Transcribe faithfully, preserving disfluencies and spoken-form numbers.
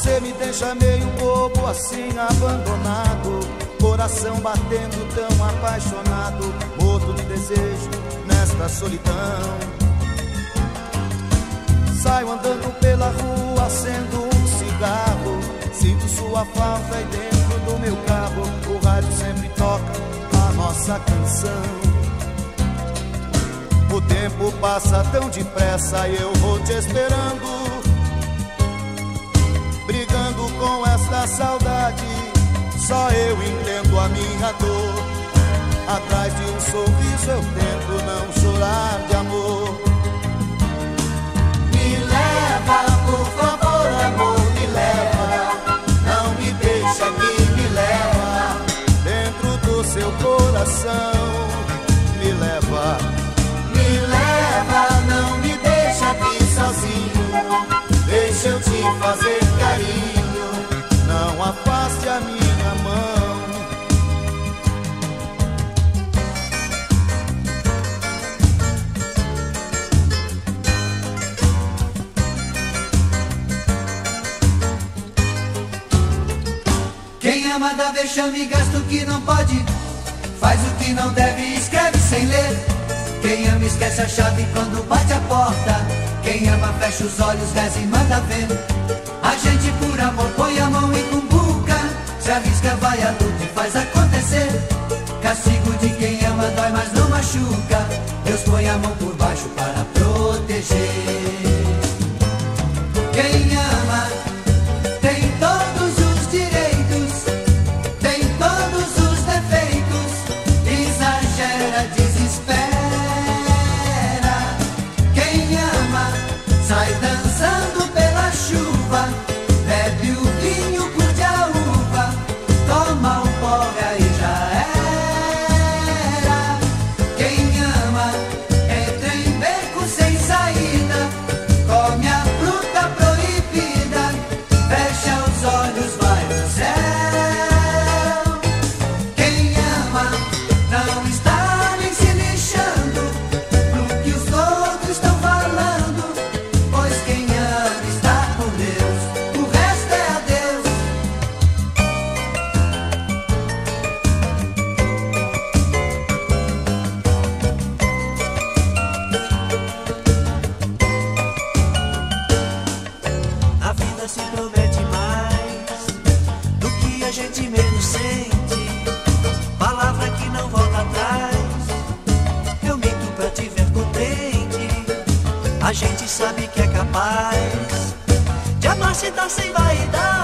Você me deixa meio bobo assim, abandonado, coração batendo tão apaixonado, morto de desejo nesta solidão. Saio andando pela rua, acendo um cigarro, sinto sua falta aí dentro do meu carro. O rádio sempre toca a nossa canção. O tempo passa tão depressa e eu vou te esperando, brigando com esta saudade. Só eu entendo a minha dor. Atrás de um sorriso eu tento não chorar de amor. Me leva, por favor, amor, me leva. Não me deixa aqui, me leva. Dentro do seu coração, me leva. Me leva, não me deixa aqui sozinho. Deixa eu te fazer carinho, não afaste a minha mão. Quem ama dá vexame, gasta o que não pode, faz o que não deve, escreve sem ler. Quem ama esquece a chave quando bate a porta. Quem ama fecha os olhos, reza e manda ver. A gente por amor põe a mão em cumbuca, se arrisca, vai à luta e faz acontecer. Castigo de quem ama dói, mas não machuca. Deus põe a mão por baixo para proteger. Quem ama tem todos os direitos, tem todos os defeitos, exagera, desespera. Quem ama sai dançando pela chuva, bebe o vinho, curte a uva, toma um porre e já era. Quem ama entra em beco sem saída, come a fruta proibida, fecha os olhos, vai pro céu. Quem ama não está nem se lixando pro que os outros estão falando, pois quem ama está com Deus, o resto é adeus. A vida se promete mais do que a gente menos sente. Palavra que não volta atrás, eu minto pra te ver contente. A gente sabe que é capaz de amar sem dar sem vaidade.